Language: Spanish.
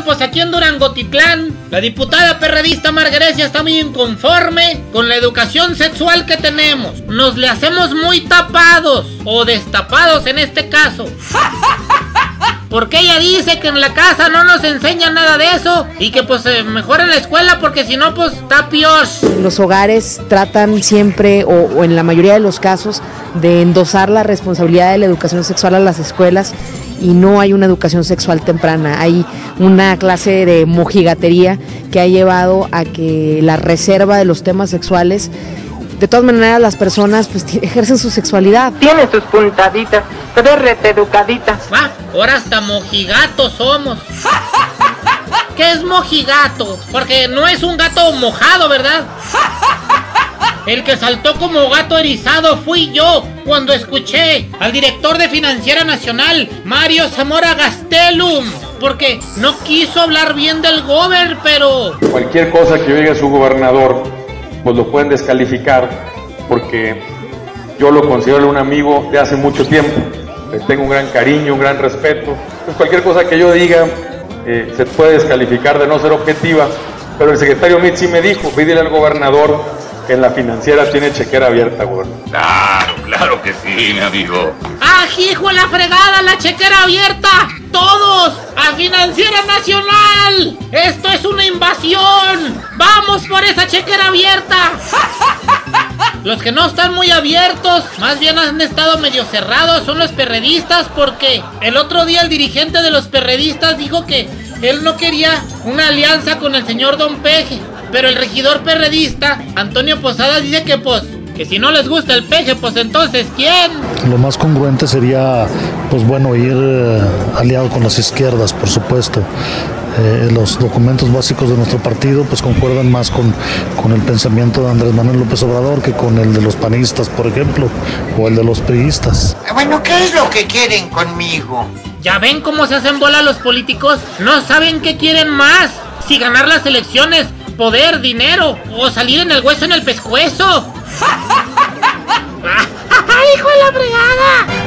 Oigan, pues aquí en Durangotitlán, la diputada perredista Margarecia está muy inconforme con la educación sexual que tenemos. Nos le hacemos muy tapados, o destapados en este caso. Porque ella dice que en la casa no nos enseñan nada de eso y que pues mejor en la escuela porque si no pues está peor. Los hogares tratan siempre o en la mayoría de los casos de endosar la responsabilidad de la educación sexual a las escuelas y no hay una educación sexual temprana. Hay una clase de mojigatería que ha llevado a que la reserva de los temas sexuales, de todas maneras las personas pues ejercen su sexualidad. Tiene sus puntaditas, pero es reteducadita. Ahora hasta mojigatos somos. ¿Qué es mojigato? Porque no es un gato mojado, ¿verdad? El que saltó como gato erizado fui yo cuando escuché al director de Financiera Nacional, Mario Zamora Gastelum, porque no quiso hablar bien del gober, pero... Cualquier cosa que oiga su gobernador, pues lo pueden descalificar, porque yo lo considero un amigo de hace mucho tiempo, le tengo un gran cariño, un gran respeto, pues cualquier cosa que yo diga se puede descalificar de no ser objetiva, pero el secretario Mitt sí me dijo, pídele al gobernador que en la Financiera tiene chequera abierta, gobernador. Claro que sí, mi amigo. ¡Ah, hijo de la fregada, la chequera abierta! ¡Todos a Financiera Nacional! ¡Esto es una invasión! ¡Vamos por esa chequera abierta! Los que no están muy abiertos, más bien han estado medio cerrados, son los perredistas, porque el otro día el dirigente de los perredistas dijo que él no quería una alianza con el señor Don Peje, pero el regidor perredista, Antonio Posadas, dice que pues, que si no les gusta el Peje, pues entonces ¿quién? Lo más congruente sería, pues bueno, ir aliado con las izquierdas, por supuesto. Los documentos básicos de nuestro partido pues concuerdan más con el pensamiento de Andrés Manuel López Obrador que con el de los panistas, por ejemplo, o el de los priistas. Bueno, ¿qué es lo que quieren conmigo? ¿Ya ven cómo se hacen bola los políticos? No saben qué quieren más. Si ganar las elecciones, poder, dinero, o salir en el hueso en el pescuezo. ¡Hijo de la fregada!